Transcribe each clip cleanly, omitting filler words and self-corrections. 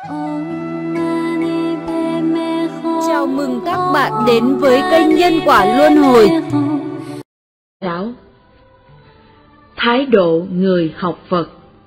Chào mừng các bạn đến với kênh Nhân Quả Luân Hồi. Thái độ người học Phật.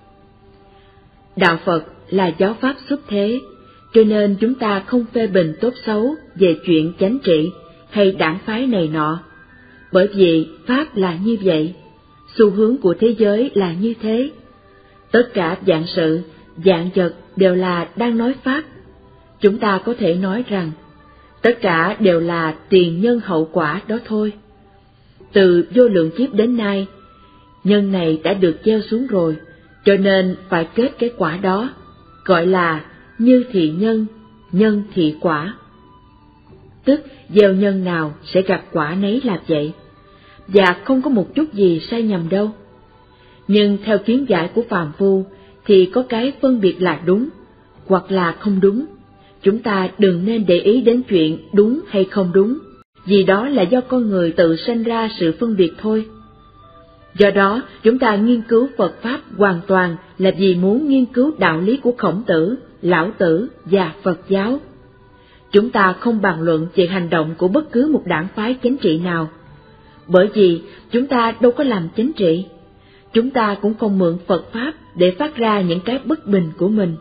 Đạo Phật là giáo pháp xuất thế, cho nên chúng ta không phê bình tốt xấu về chuyện chánh trị hay đảng phái này nọ. Bởi vì Pháp là như vậy, xu hướng của thế giới là như thế. Tất cả vạn sự, vạn vật đều là đang nói Pháp. Chúng ta có thể nói rằng, tất cả đều là tiền nhân hậu quả đó thôi. Từ vô lượng kiếp đến nay, nhân này đã được gieo xuống rồi, cho nên phải kết cái quả đó, gọi là như thị nhân, nhân thị quả. Tức gieo nhân nào sẽ gặt quả nấy là vậy, và không có một chút gì sai nhầm đâu. Nhưng theo kiến giải của phàm phu thì có cái phân biệt là đúng, hoặc là không đúng. Chúng ta đừng nên để ý đến chuyện đúng hay không đúng, vì đó là do con người tự sanh ra sự phân biệt thôi. Do đó, chúng ta nghiên cứu Phật Pháp hoàn toàn là vì muốn nghiên cứu đạo lý của Khổng Tử, Lão Tử và Phật giáo. Chúng ta không bàn luận về hành động của bất cứ một đảng phái chính trị nào, bởi vì chúng ta đâu có làm chính trị. Chúng ta cũng không mượn Phật Pháp để phát ra những cái bất bình của mình.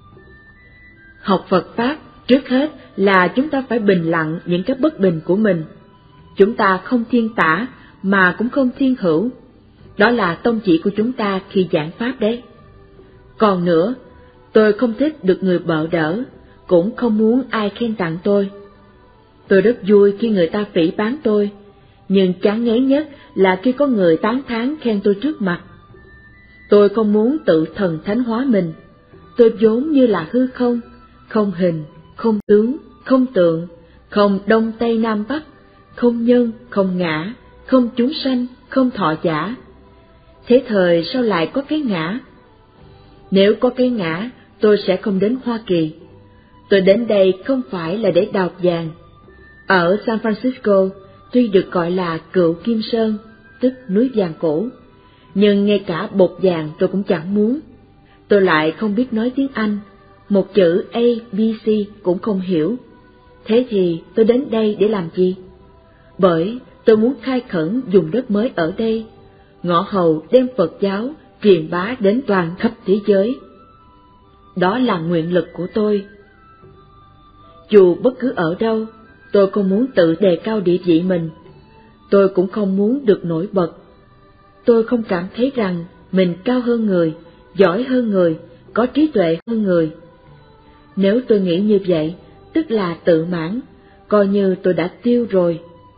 Học Phật Pháp, trước hết là chúng ta phải bình lặng những cái bất bình của mình. Chúng ta không thiên tả, mà cũng không thiên hữu. Đó là tông chỉ của chúng ta khi giảng Pháp đấy. Còn nữa, tôi không thích được người bợ đỡ, cũng không muốn ai khen tặng tôi. Tôi rất vui khi người ta phỉ báng tôi, nhưng chán ngấy nhất là khi có người tán thán khen tôi trước mặt. Tôi không muốn tự thần thánh hóa mình. Tôi vốn như là hư không, không hình, không tướng, không tượng, không đông tây nam bắc, không nhân, không ngã, không chúng sanh, không thọ giả. Thế thời sao lại có cái ngã? Nếu có cái ngã, tôi sẽ không đến Hoa Kỳ. Tôi đến đây không phải là để đào vàng. Ở San Francisco, tuy được gọi là Cựu Kim Sơn, tức núi vàng cổ, nhưng ngay cả bột vàng tôi cũng chẳng muốn. Tôi lại không biết nói tiếng Anh, một chữ A, B, C cũng không hiểu. Thế thì tôi đến đây để làm gì? Bởi tôi muốn khai khẩn vùng đất mới ở đây, ngõ hầu đem Phật giáo truyền bá đến toàn khắp thế giới. Đó là nguyện lực của tôi. Dù bất cứ ở đâu, tôi không muốn tự đề cao địa vị mình. Tôi cũng không muốn được nổi bật. Tôi không cảm thấy rằng mình cao hơn người, giỏi hơn người, có trí tuệ hơn người. Nếu tôi nghĩ như vậy, tức là tự mãn, coi như tôi đã tiêu rồi.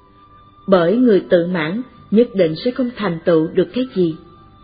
Bởi người tự mãn nhất định sẽ không thành tựu được cái gì.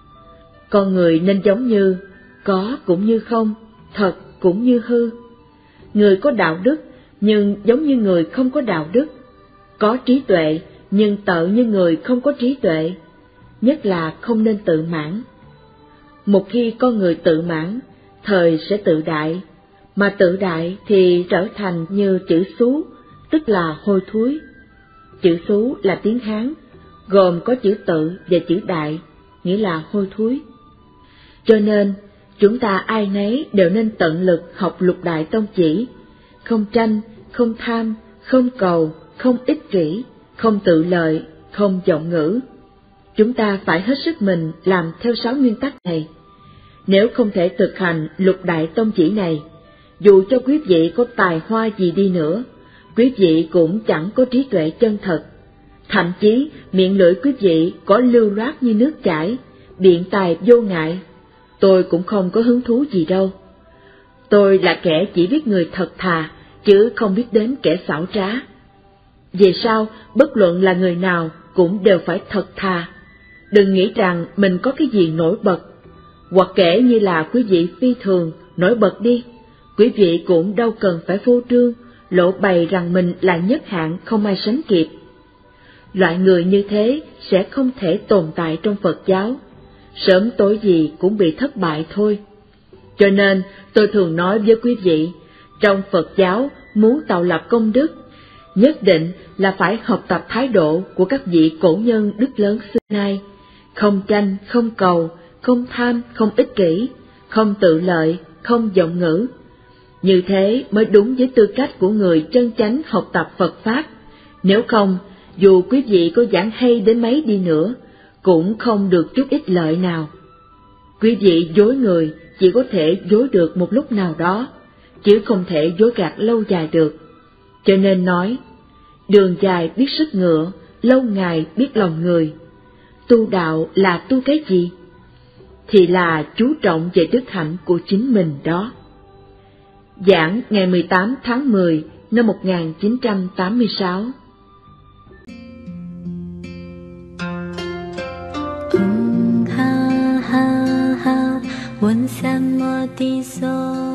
Con người nên giống như có cũng như không, thật cũng như hư. Người có đạo đức nhưng giống như người không có đạo đức, có trí tuệ nhưng tợ như người không có trí tuệ. Nhất là không nên tự mãn. Một khi con người tự mãn, thời sẽ tự đại, mà tự đại thì trở thành như chữ xú, tức là hôi thối. Chữ xú là tiếng Hán, gồm có chữ tự và chữ đại, nghĩa là hôi thối. Cho nên, chúng ta ai nấy đều nên tận lực học lục đại tông chỉ, không tranh, không tham, không cầu, không ích kỷ, không tự lợi, không vọng ngữ. Chúng ta phải hết sức mình làm theo 6 nguyên tắc này. Nếu không thể thực hành lục đại tông chỉ này, dù cho quý vị có tài hoa gì đi nữa, quý vị cũng chẳng có trí tuệ chân thật. Thậm chí miệng lưỡi quý vị có lưu loát như nước chảy, biện tài vô ngại. Tôi cũng không có hứng thú gì đâu. Tôi là kẻ chỉ biết người thật thà, chứ không biết đến kẻ xảo trá. Về sau, bất luận là người nào cũng đều phải thật thà. Đừng nghĩ rằng mình có cái gì nổi bật, hoặc kể như là quý vị phi thường, nổi bật đi. Quý vị cũng đâu cần phải phô trương, lộ bày rằng mình là nhất hạng không ai sánh kịp. Loại người như thế sẽ không thể tồn tại trong Phật giáo, sớm tối gì cũng bị thất bại thôi. Cho nên tôi thường nói với quý vị, trong Phật giáo muốn tạo lập công đức, nhất định là phải học tập thái độ của các vị cổ nhân đức lớn xưa nay, không tranh, không cầu, không tham, không ích kỷ, không tự lợi, không vọng ngữ. Như thế mới đúng với tư cách của người chân chánh học tập Phật Pháp. Nếu không, dù quý vị có giảng hay đến mấy đi nữa, cũng không được chút ích lợi nào. Quý vị dối người chỉ có thể dối được một lúc nào đó, chứ không thể dối gạt lâu dài được. Cho nên nói, đường dài biết sức ngựa, lâu ngày biết lòng người. Tu đạo là tu cái gì? Thì là chú trọng về đức hạnh của chính mình đó. Giảng ngày 18 tháng 10 năm 1986. Ha ha ha, 问三摩地所。